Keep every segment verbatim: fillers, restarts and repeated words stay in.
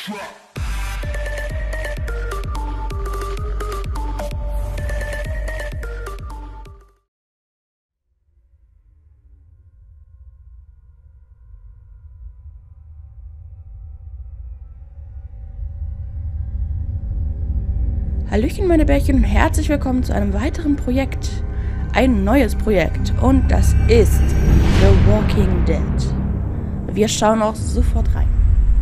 Hallöchen meine Bärchen und herzlich willkommen zu einem weiteren Projekt. Ein neues Projekt und das ist The Walking Dead. Wir schauen auch sofort rein.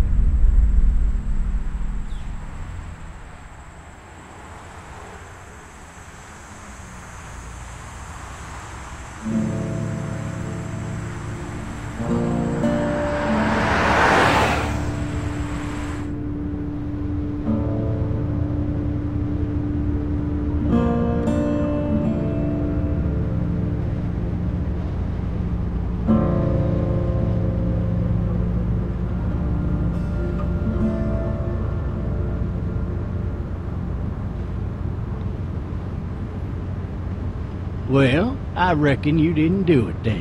Well, I reckon you didn't do it then.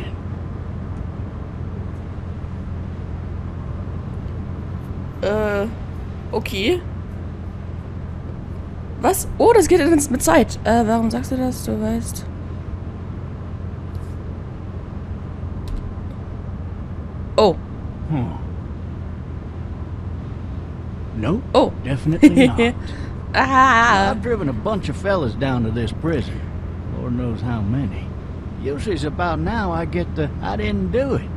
Äh, okay. Was? Oh, das geht jetzt mit Zeit. Äh, warum sagst du das? Du weißt. Oh. Huh. No, Oh. definitely not. Ah. I've driven a bunch of fellas down to this prison. Lord knows how many. Usually it's about now I get the I didn't do it.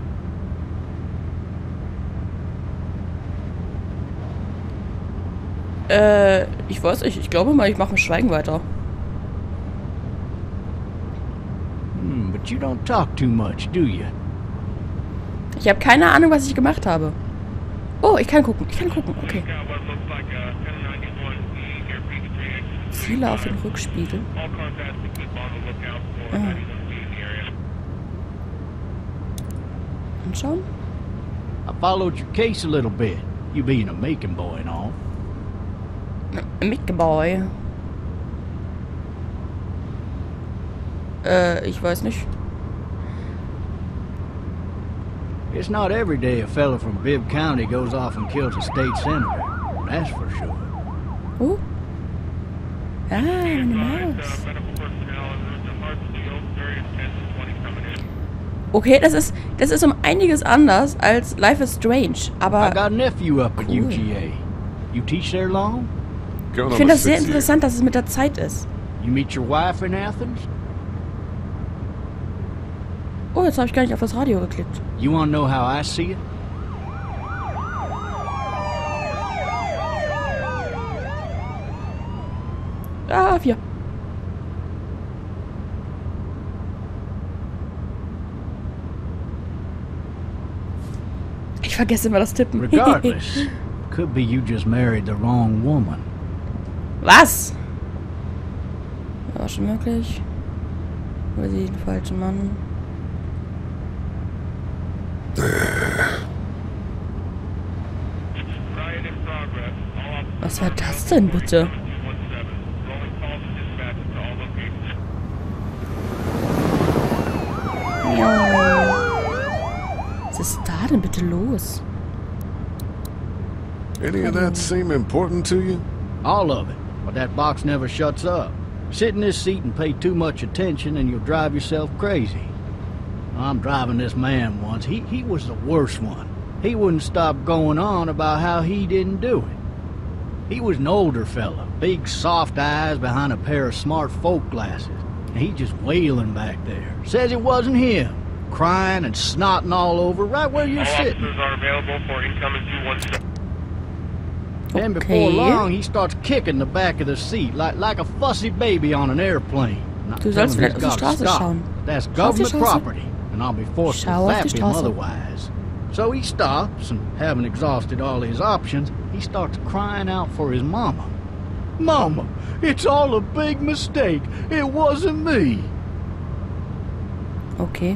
Äh, ich weiß nicht. Ich glaube mal, ich mache mit Schweigen weiter. Hmm, but you don't talk too much, do you? Ich habe keine Ahnung, was ich gemacht habe. Oh, ich kann gucken. Ich kann gucken. Okay. Ziele auf den Rückspiegel. Ah. Anschauen. I followed your case a little bit. You being a Macon boy and all. Mickey Boy. Äh, ich weiß nicht. It's not every day a fella from Bibb County goes off and kills a state senator. That's for sure. Oh. Ah, eine Maus. Okay, das ist, das ist um einiges anders als Life is Strange, aber I got a nephew up at cool. U G A. You teach there long? Ich finde das sehr interessant, dass es mit der Zeit ist. You meet your wife in Athens? Oh, jetzt habe ich gar nicht auf das Radio geklickt. You want to know how I see it? Ah, vier. Ich vergesse immer das Tippen. Regardless, could be you just married the wrong woman. Was? War schon möglich. Oder sie den falschen Mann. Was war das denn bitte? Ja. Was ist da denn bitte los? Any of that seem important to you? All of it, but that box never shuts up. Sit in this seat and pay too much attention and you'll drive yourself crazy. I'm driving this man once. He, he was the worst one. He wouldn't stop going on about how he didn't do it. He was an older fella, big soft eyes behind a pair of smart folk glasses. And he just wailing back there. Says it wasn't him. Crying and snotting all over right where you're All sitting. officers are available for incoming two one seven. And before long, he starts kicking the back of the seat like like a fussy baby on an airplane. Not Du sollst telling vielleicht he's auf die gotta Straße stop. schauen. That's Schau auf die government Straße. property, and I'll be forced Schau to auf die slap him Straße. otherwise. So he stops, and having exhausted all his options, he starts crying out for his mama. Mama, it's all a big mistake. It wasn't me. Okay.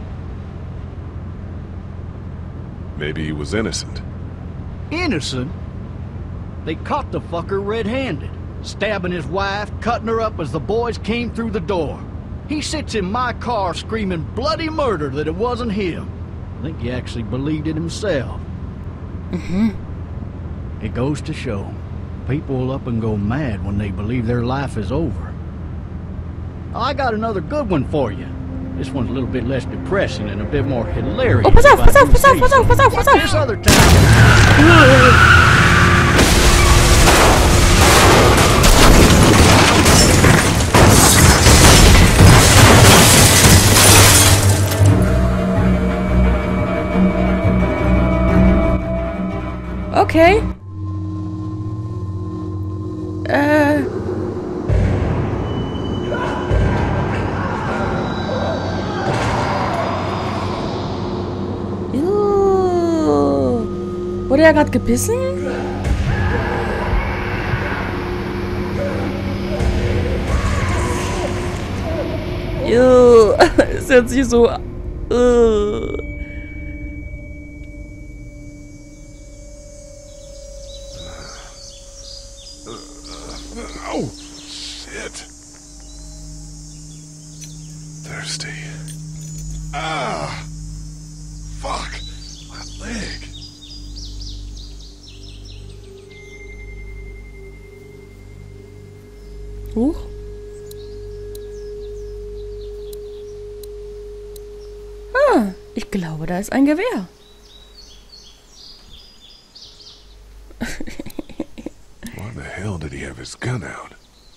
Maybe he was innocent. Innocent? They caught the fucker red-handed, stabbing his wife, cutting her up as the boys came through the door. He sits in my car screaming bloody murder that it wasn't him. I think he actually believed it himself. Mhm. It goes to show, people will up and go mad when they believe their life is over. Oh, I got another good one for you. This one's a little bit less depressing and a bit more hilarious. Oh, pass auf, if I pass auf, do pass auf, say pass so. auf, pass auf, pass This auf. other time. Okay. Äh. Juh. Wurde er gerade gebissen? Juh. Es hört sich so. Uh. Oh, shit. Thirsty. Ah! Fuck! My leg. Huch. Ah, ich glaube, da ist ein Gewehr. Why the hell did he have his gun out?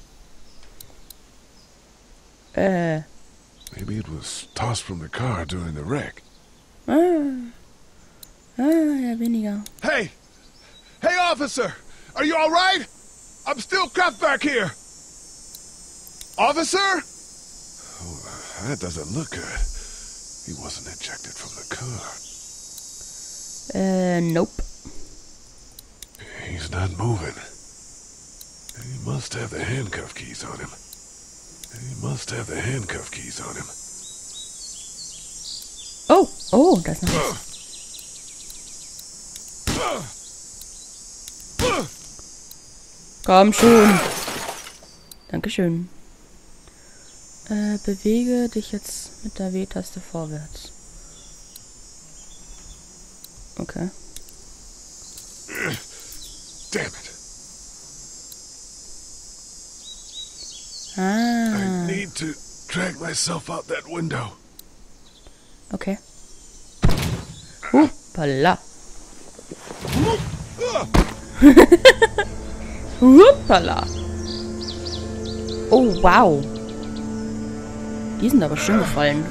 Äh. Maybe it was tossed from the car during the wreck. Ah. Ah, ja, weniger. Hey! Hey, officer! Are you all right? I'm still cuffed back here! Officer? Oh, that doesn't look good. He wasn't ejected from the car. Äh, nope. He's not moving. He must have the handcuff keys on him. He must have the handcuff keys on him. Oh, oh, da ist noch was. Komm schon. Dankeschön. Äh, bewege dich jetzt mit der W-Taste vorwärts. Okay. Damn it. Ah. I need to drag myself out that window. Okay. Hoppala. Hoppala. Oh, wow. Die sind aber schön gefallen.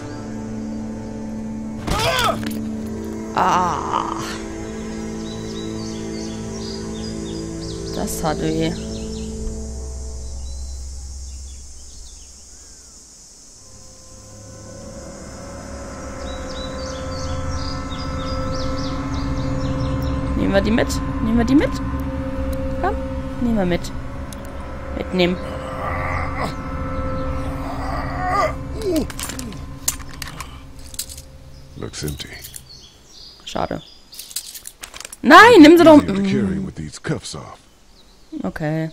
Ah. Das hat weh. Nehmen wir die mit? Nehmen wir die mit? Komm, nehmen wir mit. Mitnehmen. Looks empty. Schade. Nein, nimm sie doch. Easier to carry with these cuffs off. Okay.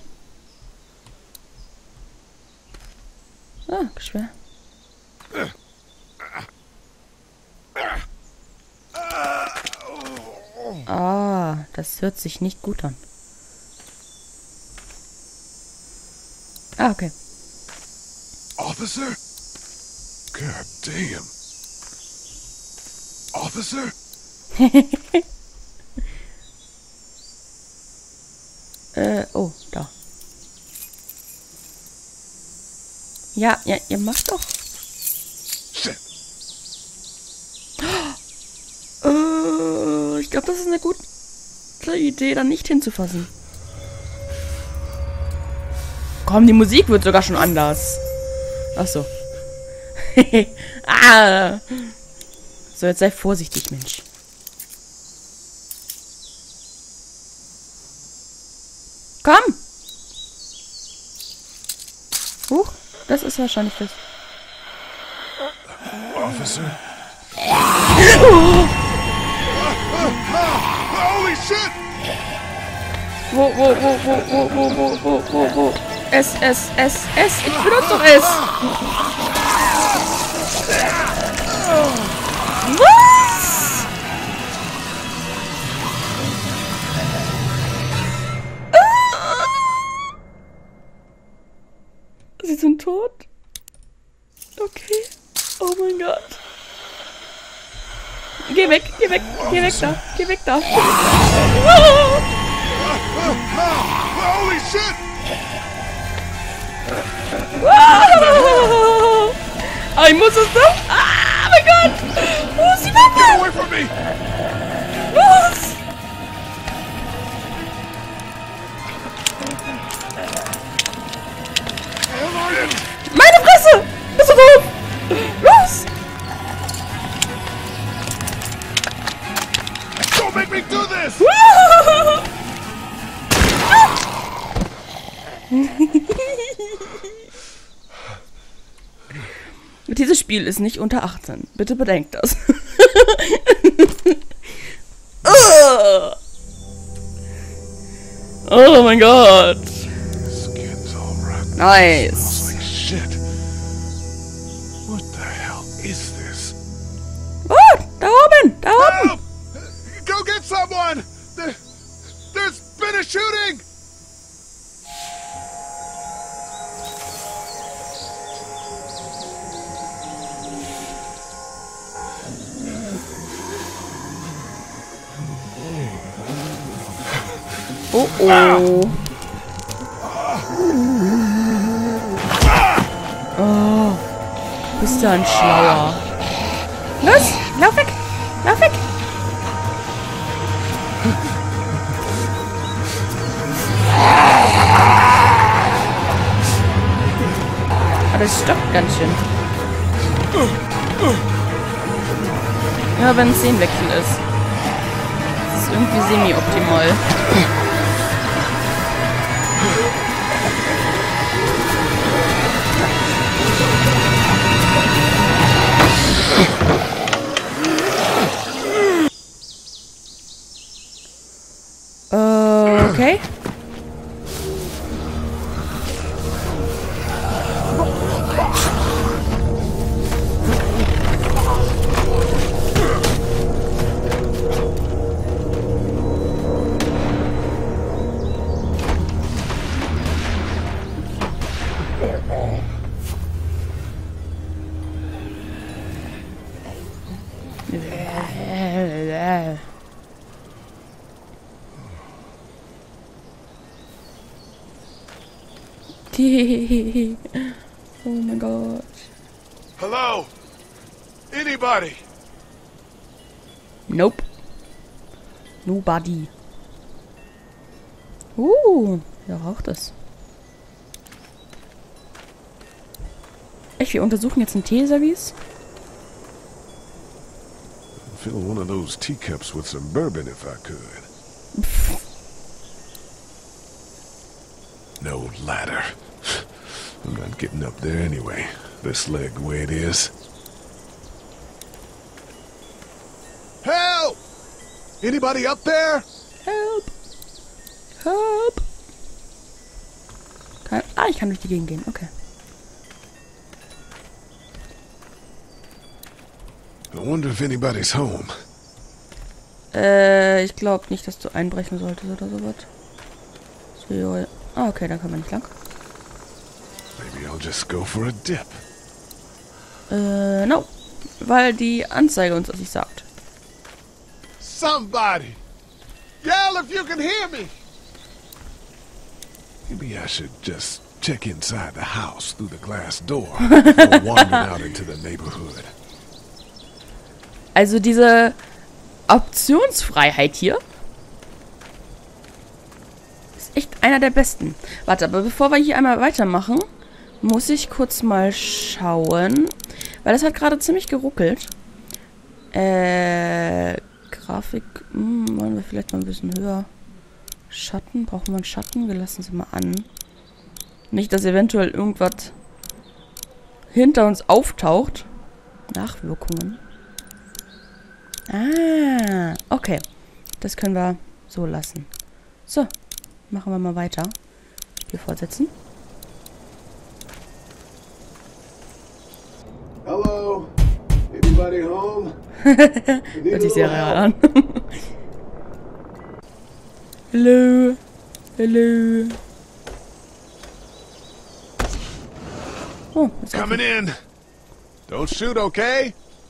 Ah, schwer. Ah, das hört sich nicht gut an. Ah, okay. Officer? God damn. Officer? äh, oh, da. Ja, ja, ihr macht doch. Shit. Äh, ich glaube, das ist eine gute Idee, da nicht hinzufassen. Komm, die Musik wird sogar schon anders. Ach so. Ah. So, jetzt sei vorsichtig, Mensch. Komm! Huch, das ist wahrscheinlich das. Officer? Oh. Holy shit! Wo, wo, wo, wo, wo, wo, wo, wo, wo, wo? S, S, S, S. Ich benutze doch S. Was? Oh mein Gott. Geh weg, geh weg, geh weg da, geh weg da. Holy shit! Ah, ich muss es doch. Ah, mein Gott. Wo ist die Get Waffe? away from me! Los. Meine Fresse! Bist du doof? Los! Don't make me do this! Dieses Spiel ist nicht unter achtzehn. Bitte bedenkt das. Oh mein Gott. Skin's all rotten. Nice. Smells like shit. What the hell is this? Oh, da oben, da oben. Help! Go get someone! There, there's been a shooting! Oh oh. Oh, bist du ein Schlauer. Los, lauf weg, lauf weg. Aber das stockt ganz schön. Ja, wenn ein Szenenwechsel ist. Das ist irgendwie semi-optimal. Okay. Oh mein Gott. Hello? Anybody? Nope. Nobody. Uh, da raucht es. Echt, wir untersuchen jetzt ein Teeservice? Fill one of those teacups with some bourbon if I could. No ladder. I'm not getting up there anyway. This leg the way it is. Help! Anybody up there? Help! Help! Kann, ah, ich kann durch die Gegend gehen. Okay. I wonder if anybody's home. Äh, ich glaube nicht, dass du einbrechen solltest oder sowas. So, ah, okay, dann kann man nicht lang. Maybe I'll just go for a dip. Äh, no. Weil die Anzeige uns das nicht sagt. Somebody! Yell if you can hear me! Maybe I should just check inside the house through the glass door before wandering out into the neighborhood. Also diese Optionsfreiheit hier ist echt einer der besten. Warte, aber bevor wir hier einmal weitermachen, muss ich kurz mal schauen. Weil das hat gerade ziemlich geruckelt. Äh, Grafik, hm, wollen wir vielleicht mal ein bisschen höher. Schatten, brauchen wir einen Schatten? Wir lassen sie mal an. Nicht, dass eventuell irgendwas hinter uns auftaucht. Nachwirkungen. Ah, okay. Das können wir so lassen. So, machen wir mal weiter. Hier fortsetzen. Hello? Anybody home? Hört sich sehr real an. Hello. Hello. Oh, ist Coming in. Don't shoot, okay?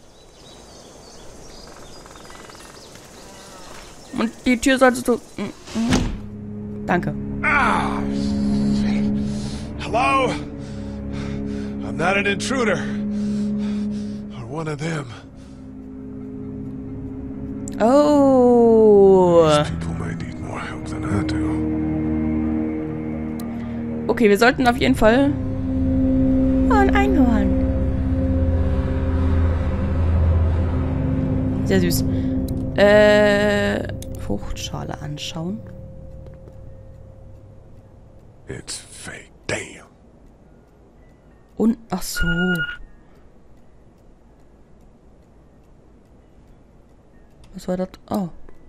Und die Tür solltest du... Mm, mm. Danke. Ah, shit. Hello? I'm not an intruder. Or one of them. Oh. These people might need more help than I do. Okay, wir sollten auf jeden Fall... Oh, ein Einhorn. Sehr süß. Äh... Fruchtschale anschauen. It's fake. Damn. Und... Ach so. Was war das? Oh.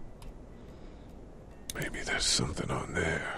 Maybe there's something on there.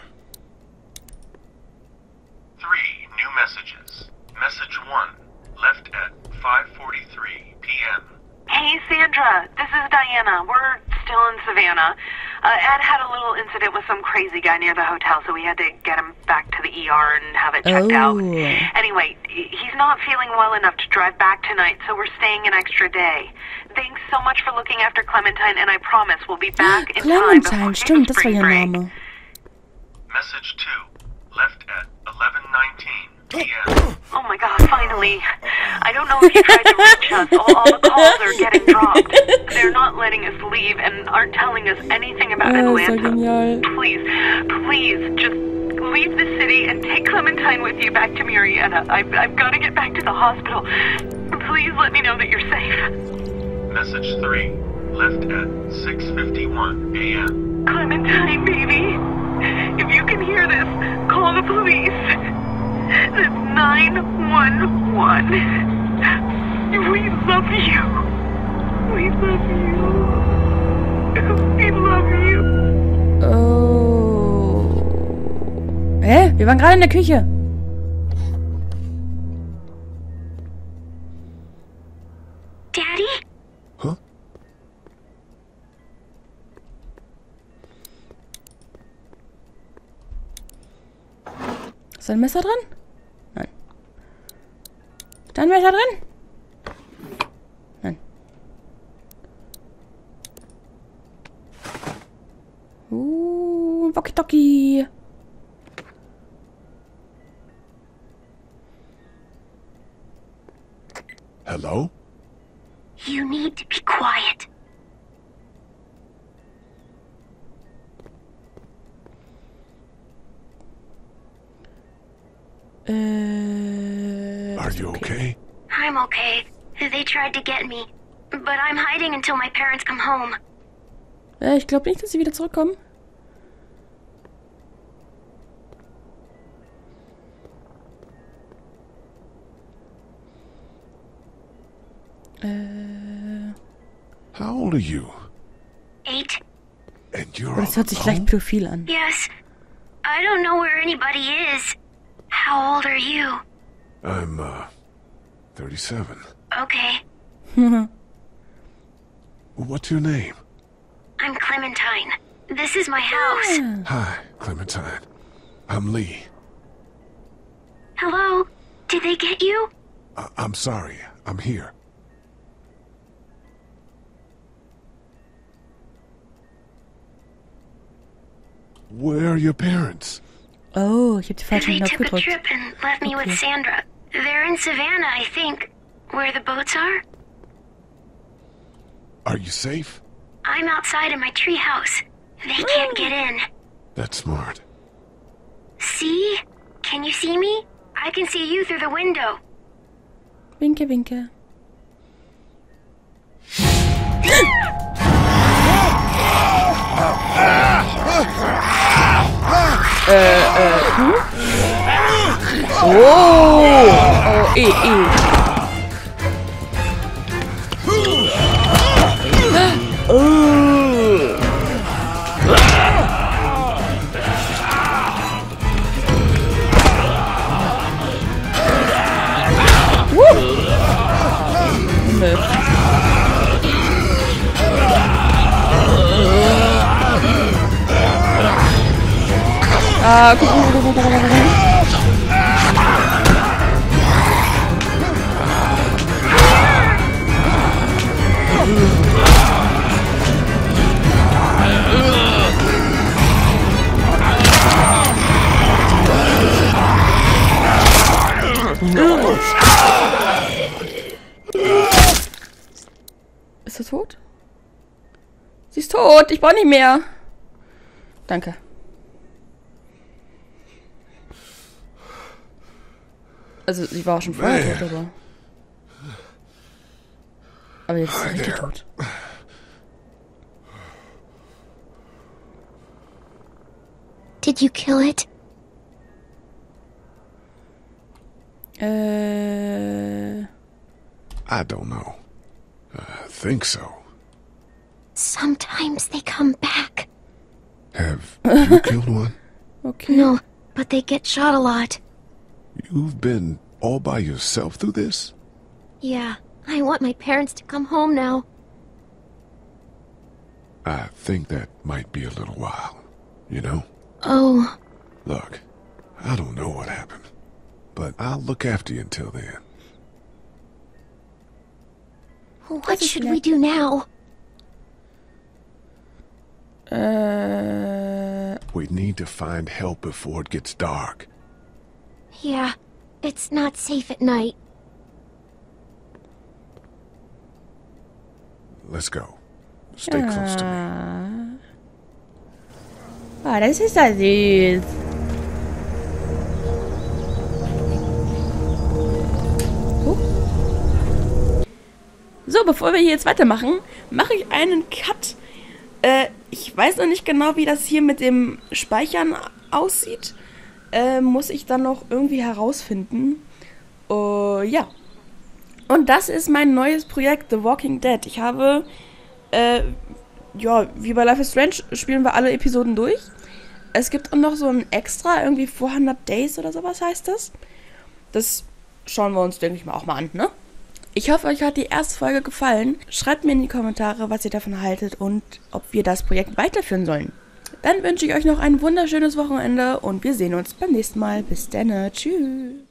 Three new messages. Message one, left at five forty-three p m Hey, Sandra. This is Diana. We're still in Savannah. Uh, Ed had a little incident with some crazy guy near the hotel, so we had to get him back to the E R and have it checked Oh. out. Anyway, he's not feeling well enough to drive back tonight, so we're staying an extra day. Thanks so much for looking after Clementine, and I promise we'll be back in time before Clementine, stimmt, das war spring ihr break. Name. Message two, left at eleven nineteen p m Oh my god, finally. I don't know if you tried to reach us. All, all the calls are getting dropped. They're not letting us leave and aren't telling us anything about Oh, so Atlanta. genial. Please, please, just leave the city and take Clementine with you back to Marietta. I've, I've got to get back to the hospital. Please let me know that you're safe. Message three, left at six fifty-one a m Clementine, baby. If you can hear this, call the police. That's nine one one. We love you. We love you. We love you. Oh. Hä? Wir waren gerade in der Küche. Daddy? Huh? Ist da ein Messer drin? Nein. Ist da ein Messer drin? Nein. Uh, Walkie-Talkie. Hello? You need to be quiet. Äh, Are ist you okay? I'm okay. They tried to get me. But I'm hiding until my parents come home. Äh, ich glaube nicht, dass sie wieder zurückkommen. Äh, How old are you? Eight? And you're oh, das all hört sich alone? leicht pädophil an. Yes. I don't know where anybody is. How old are you? I'm, uh, thirty-seven. Okay. What's your name? I'm Clementine. This is my house. Hi, Clementine. I'm Lee. Hello? Did they get you? I- I'm sorry. I'm here. Where are your parents? Oh, ich habe die falsche They Knopf took a gedrückt. trip and left me Okay. with Sandra. They're in Savannah, I think. Where the boats are? Are you safe? I'm outside in my treehouse. They can't get in. That's smart. See? Can you see me? I can see you through the window. Winke, winke. äh, äh, hm? Oh! Oh, eh, eh. Oh! Nö. Ah, guck, guck, guck, guck, guck, guck. Ist sie tot? Sie ist tot. Ich brauche nicht mehr. Danke. Also, sie war auch schon vorher tot, aber... Aber jetzt ist sie richtig tot. Did you kill it? Äh... I don't know. I think so. Sometimes they come back. Have you killed one? Okay. No, but they get shot a lot. You've been all by yourself through this? Yeah, I want my parents to come home now. I think that might be a little while, you know? Oh. Look, I don't know what happened, but I'll look after you until then. What should we do now? Äh... We need to find help before it gets dark. Yeah, it's not safe at night. Let's go. Stay close to me. Ah, das ist ja süß. So, bevor wir hier jetzt weitermachen, mache ich einen Cut. Äh, ich weiß noch nicht genau, wie das hier mit dem Speichern aussieht. Äh, muss ich dann noch irgendwie herausfinden. Uh, ja. Und das ist mein neues Projekt, The Walking Dead. Ich habe, äh, ja, wie bei Life is Strange spielen wir alle Episoden durch. Es gibt auch noch so ein Extra, irgendwie vierhundert Days oder sowas heißt das. Das schauen wir uns, denke ich mal, auch mal an, ne? Ich hoffe, euch hat die erste Folge gefallen. Schreibt mir in die Kommentare, was ihr davon haltet und ob wir das Projekt weiterführen sollen. Dann wünsche ich euch noch ein wunderschönes Wochenende und wir sehen uns beim nächsten Mal. Bis dann. Tschüss.